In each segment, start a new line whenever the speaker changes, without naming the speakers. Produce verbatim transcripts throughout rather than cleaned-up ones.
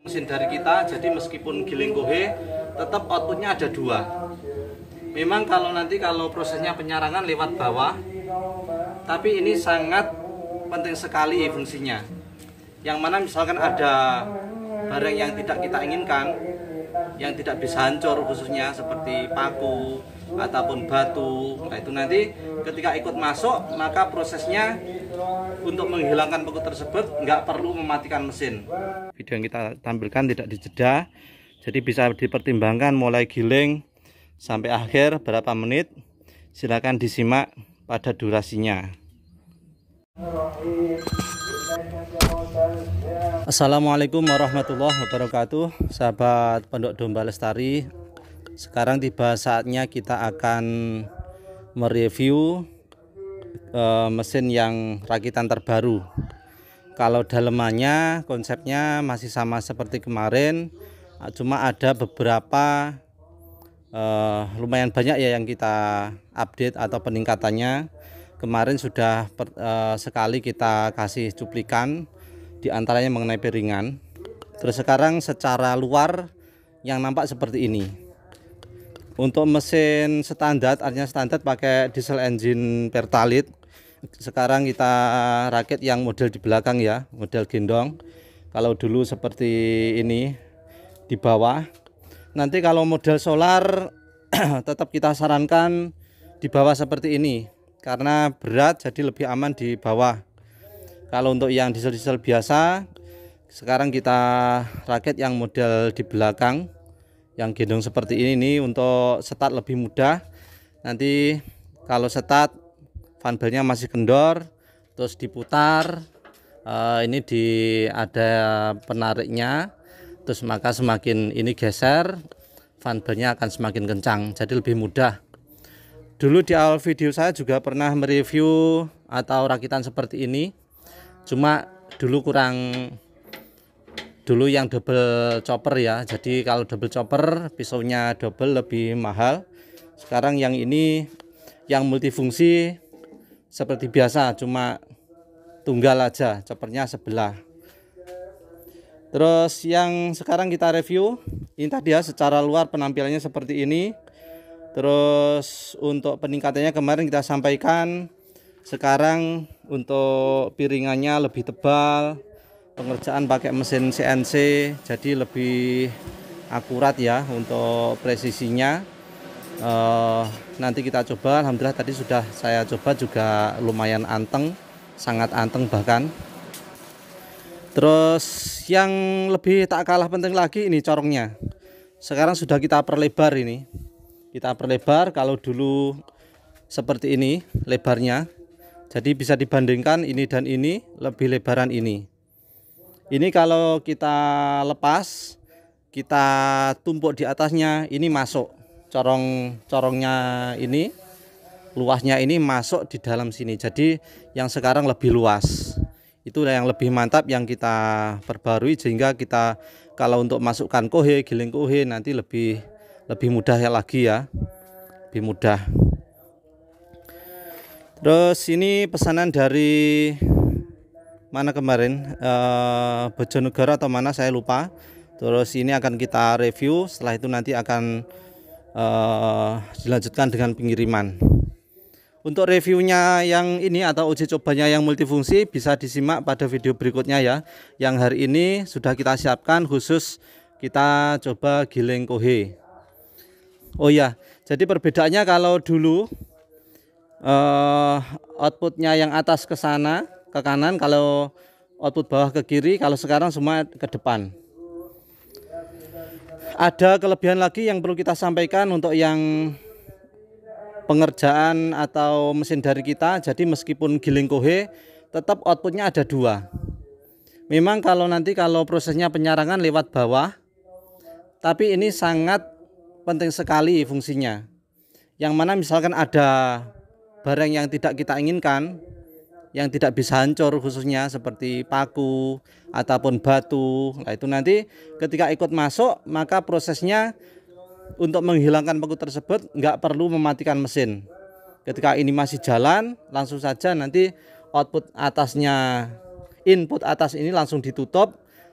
mesin dari kita, jadi meskipun giling kohe tetap outputnya ada dua. Memang kalau nanti kalau prosesnya penyarangan lewat bawah, tapi ini sangat penting sekali fungsinya. Yang mana misalkan ada barang yang tidak kita inginkan, yang tidak bisa hancur khususnya seperti paku ataupun batu, nah itu nanti ketika ikut masuk maka prosesnya untuk menghilangkan paku tersebut nggak perlu mematikan mesin. Video yang kita tampilkan tidak dijeda, jadi bisa dipertimbangkan mulai giling sampai akhir berapa menit. Silakan disimak pada durasinya. Assalamualaikum warahmatullahi wabarakatuh, sahabat Pondok Domba Lestari. Sekarang tiba saatnya kita akan mereview uh, mesin yang rakitan terbaru. Kalau dalemannya konsepnya masih sama seperti kemarin, cuma ada beberapa uh, lumayan banyak ya yang kita update atau peningkatannya. Kemarin sudah per, uh, sekali kita kasih cuplikan, diantaranya mengenai piringan. Terus sekarang secara luar yang nampak seperti ini. Untuk mesin standar, artinya standar pakai diesel engine Pertalite. Sekarang kita rakit yang model di belakang ya, model gendong. Kalau dulu seperti ini di bawah. Nanti kalau model solar tetap kita sarankan di bawah seperti ini, karena berat jadi lebih aman di bawah. Kalau untuk yang diesel-diesel biasa, sekarang kita rakit yang model di belakang, yang gendong seperti ini nih, untuk start lebih mudah. Nanti kalau start fan belnya masih kendor, terus diputar, uh, ini di ada penariknya, terus maka semakin ini geser, fan belnya akan semakin kencang, jadi lebih mudah. Dulu di awal video saya juga pernah mereview atau rakitan seperti ini, cuma dulu kurang, dulu yang double chopper ya, jadi kalau double chopper pisaunya double lebih mahal. Sekarang yang ini yang multifungsi seperti biasa, cuma tunggal aja, choppernya sebelah. Terus yang sekarang kita review ini tadi ya, secara luar penampilannya seperti ini. Terus untuk peningkatannya kemarin kita sampaikan, sekarang untuk piringannya lebih tebal, pengerjaan pakai mesin C N C jadi lebih akurat ya untuk presisinya. Uh, nanti kita coba, alhamdulillah tadi sudah saya coba juga lumayan anteng, sangat anteng bahkan. Terus yang lebih tak kalah penting lagi ini corongnya. Sekarang sudah kita perlebar ini. Kita perlebar, kalau dulu seperti ini lebarnya. Jadi bisa dibandingkan ini dan ini, lebih lebaran ini. Ini kalau kita lepas, kita tumpuk di atasnya, ini masuk. Corong-corongnya ini, luasnya ini masuk di dalam sini. Jadi yang sekarang lebih luas. Itu yang lebih mantap yang kita perbarui, sehingga kita kalau untuk masukkan kohe, giling kohe nanti lebih lebih mudah ya lagi ya. Lebih mudah. Terus ini pesanan dari mana kemarin, eh, Bojonegoro atau mana saya lupa. Terus ini akan kita review, setelah itu nanti akan eh, dilanjutkan dengan pengiriman. Untuk reviewnya yang ini atau uji cobanya yang multifungsi bisa disimak pada video berikutnya ya. Yang hari ini sudah kita siapkan khusus kita coba giling kohe. Oh ya, jadi perbedaannya kalau dulu Uh, outputnya yang atas ke sana, ke kanan, kalau output bawah ke kiri, kalau sekarang semua ke depan. Ada kelebihan lagi yang perlu kita sampaikan untuk yang pengerjaan atau mesin dari kita. Jadi meskipun giling kohe tetap outputnya ada dua. Memang kalau nanti kalau prosesnya penyarangan lewat bawah, tapi ini sangat penting sekali fungsinya. Yang mana misalkan ada barang yang tidak kita inginkan, yang tidak bisa hancur khususnya seperti paku ataupun batu, nah itu nanti ketika ikut masuk maka prosesnya untuk menghilangkan paku tersebut nggak perlu mematikan mesin. Ketika ini masih jalan, langsung saja nanti output atasnya, input atas ini langsung ditutup,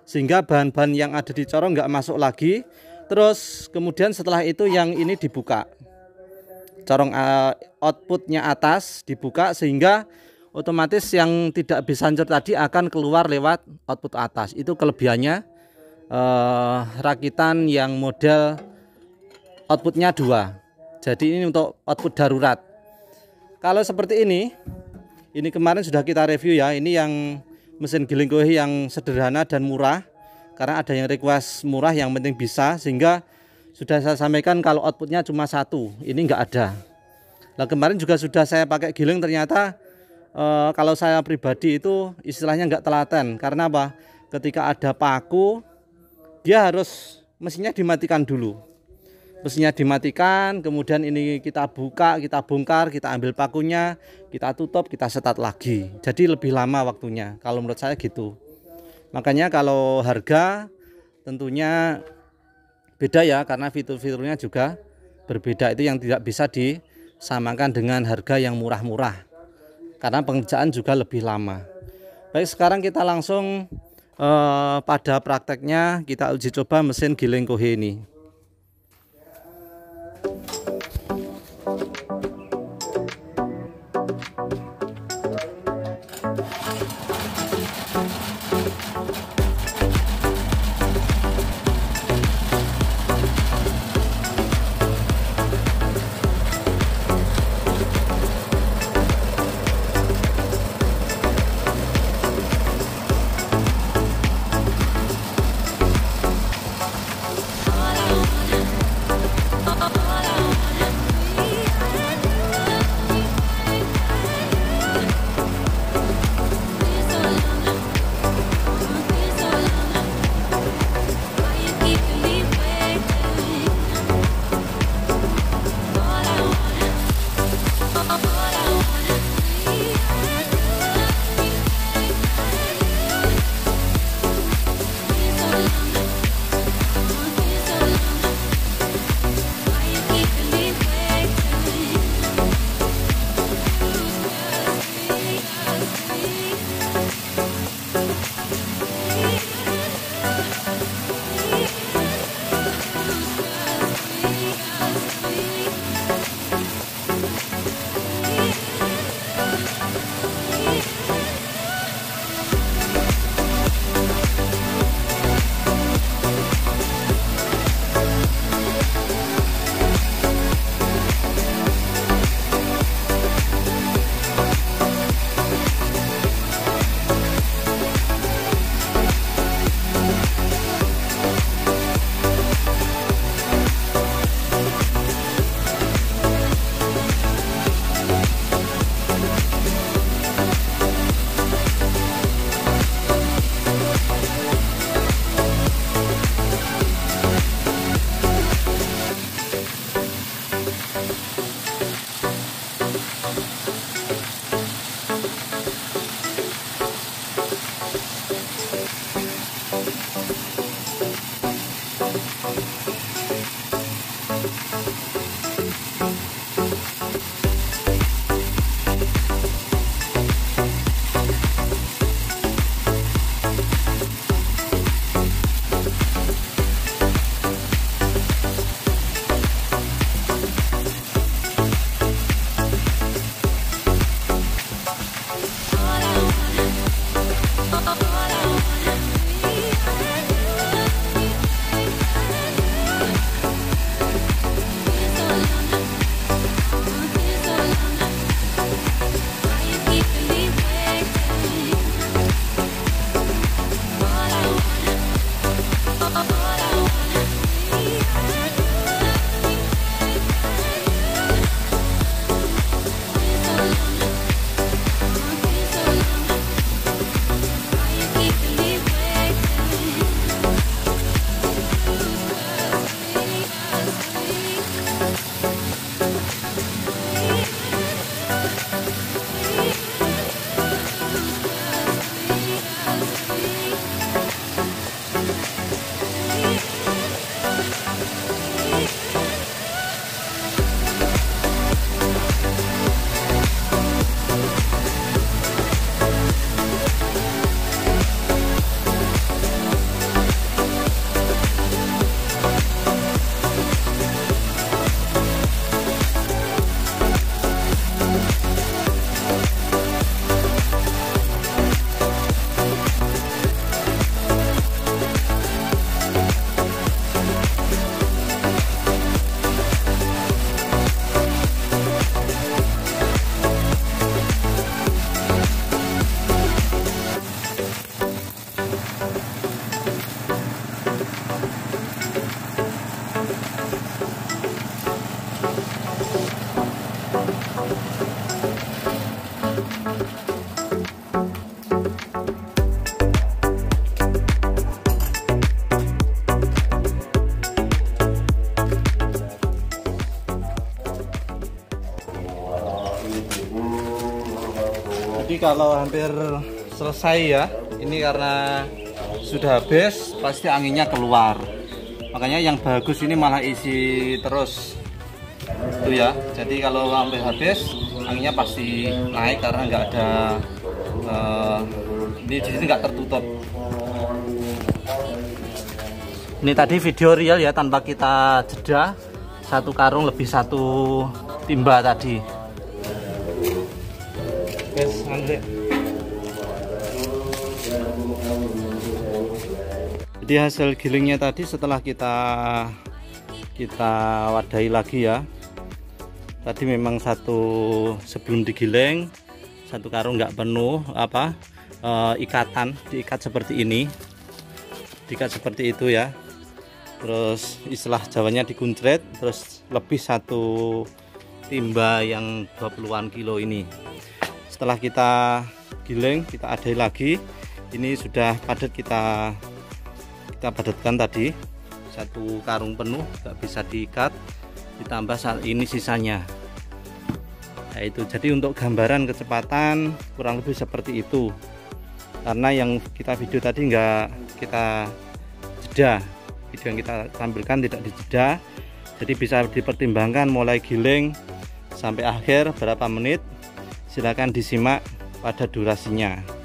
sehingga bahan-bahan yang ada di corong nggak masuk lagi. Terus kemudian setelah itu yang ini dibuka, corong uh, outputnya atas dibuka, sehingga otomatis yang tidak bisa hancur tadi akan keluar lewat output atas. Itu kelebihannya uh, rakitan yang model outputnya dua. Jadi ini untuk output darurat. Kalau seperti ini, ini kemarin sudah kita review ya. Ini yang mesin giling kue yang sederhana dan murah. Karena ada yang request murah, yang penting bisa, sehingga sudah saya sampaikan kalau outputnya cuma satu, ini enggak ada. Nah kemarin juga sudah saya pakai giling, ternyata e, kalau saya pribadi itu istilahnya enggak telaten. Karena apa? Ketika ada paku, dia harus mesinnya dimatikan dulu. Mesinnya dimatikan, kemudian ini kita buka, kita bongkar, kita ambil pakunya, kita tutup, kita setat lagi. Jadi lebih lama waktunya, kalau menurut saya gitu. Makanya kalau harga tentunya beda ya, karena fitur-fiturnya juga berbeda. Itu yang tidak bisa disamakan dengan harga yang murah-murah, karena pengerjaan juga lebih lama. Baik, sekarang kita langsung eh, pada prakteknya, kita uji coba mesin giling kohe ini. Jadi kalau hampir selesai ya, ini karena sudah habis pasti anginnya keluar. Makanya yang bagus ini malah isi terus itu ya. Jadi kalau hampir habis anginnya pasti naik karena nggak ada uh, ini di sini nggak tertutup. Ini tadi video real ya, tanpa kita jeda. Satu karung lebih satu timba tadi. Yes, Andre. Jadi hasil gilingnya tadi setelah kita kita wadahi lagi ya. Tadi memang satu sebelum digiling satu karung nggak penuh apa e, ikatan diikat seperti ini, diikat seperti itu ya. Terus istilah Jawanya dikuncret, terus lebih satu timba yang dua puluhan kilo ini. Setelah kita giling, kita adai lagi. Ini sudah padat, kita kita padatkan tadi satu karung penuh, nggak bisa diikat, ditambah saat ini sisanya. Nah, itu jadi untuk gambaran kecepatan kurang lebih seperti itu. Karena yang kita video tadi nggak kita jeda, video yang kita tampilkan tidak dijeda, jadi bisa dipertimbangkan mulai giling sampai akhir berapa menit. Silakan disimak pada durasinya.